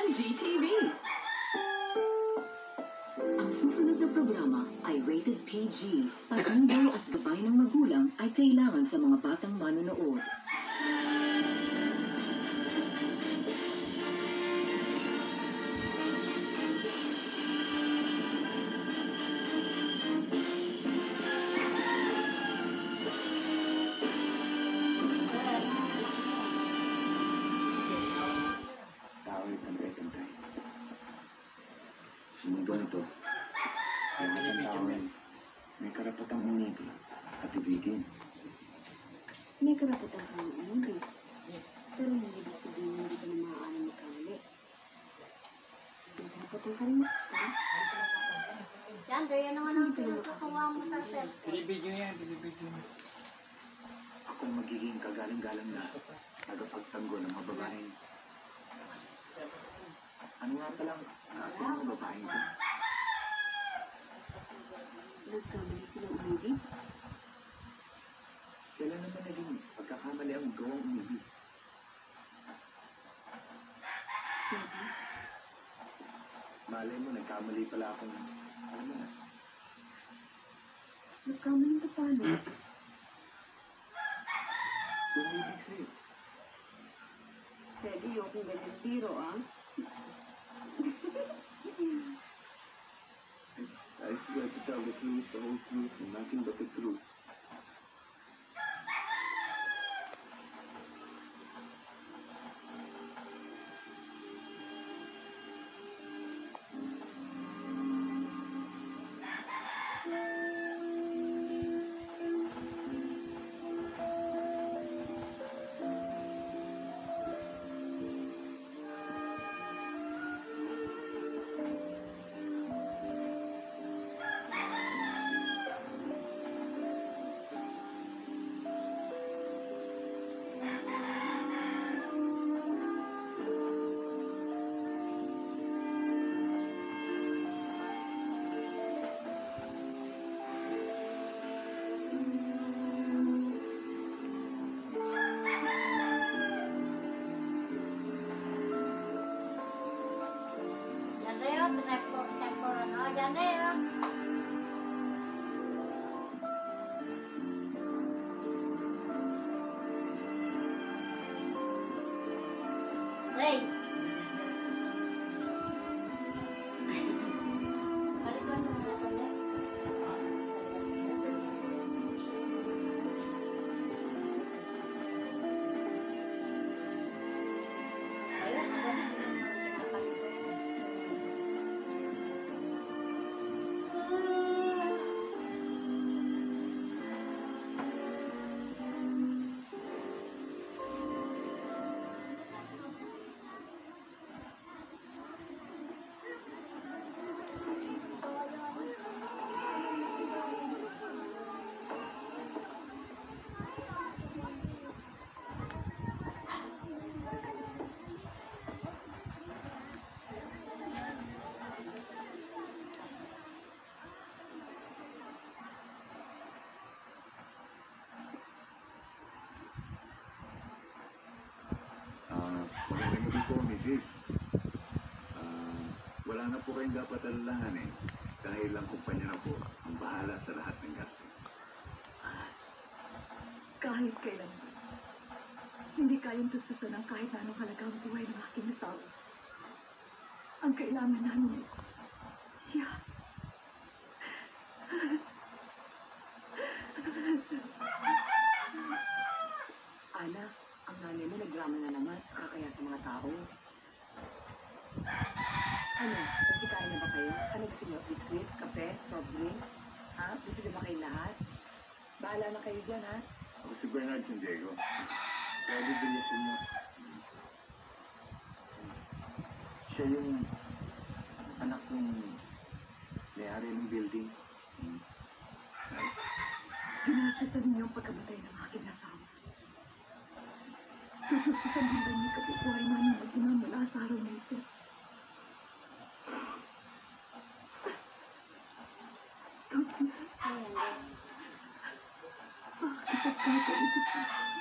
GTV. Ang susunod na programa ay rated PG. Patnubay at gabay ng magulang ay kailangan sa mga batang manonood. Sumunod ito. May karapatang umibig at ibigin. May karapatan kang umibig. Pero hindi ibig sabihin hindi ka na maaaring magkamali. May karapatan ka rin makita. Yan, gaya naman ang pinagkakawa mo sa self. Binibidyo yan, binibidyo. Akong magiging kagalang-galang na tagapagtanggol ng mga babaeng. Ano nga palang mga babaeng ito? Nagkamali sila umibig. Kailan naman naging pagkakamali ang gawang umibig? Sabi, Malay mo, nagkamali pala akong, alam mo na, nagkamali ka paano? umibig sa'yo. Pwede yung kung ganyan tiro, ah. I swear to tell the truth, the whole truth, and nothing but the truth. Yan tayo, tempo ano. Yan tayo. Ray. Balikan mo na pala. Ayun, Magandang gabi po, Mrs. Wala na po kayong dapat alalahan eh. Dahil lang kumpanya na po ang bahala sa lahat ng gasto. Kahit kailan ba, hindi kayang tustusan ang kahit na anong halagang buhay ng aking asawa. Ang kailangan namin, siya. Ana, ang nanay mo nagdrama na naman, kakaya sa mga tao. Ano, nagsikain na ba kayo? Ano gusto niyo? Biscuit, kape, soft drink? Ha? Gusto niyo ba kayo lahat? Bahala na kayo dyan, ha? Ako si Bernard Sandiego. Pwede bilyasin mo. Siya yung anak ng may-ari ng building. Ginasatan niyo ang pagkamatay ng aking asawa. Tutustusan din ba niyo kapibuhay namin mag-ina mula sa araw na ito? Ayan. Bakit ito?